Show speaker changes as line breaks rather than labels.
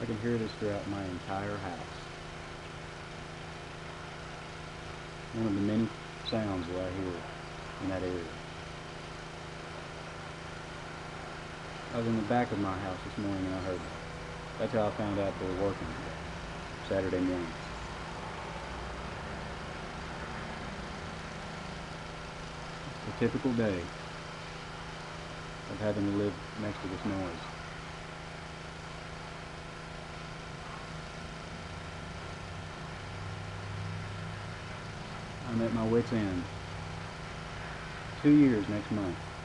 can hear this throughout my entire house. One of the many sounds that I hear in that area. I was in the back of my house this morning and I heard that. That's how I found out they were working today, Saturday morning. A typical day of having to live next to this noise. I'm at my wit's end. 2 years next month.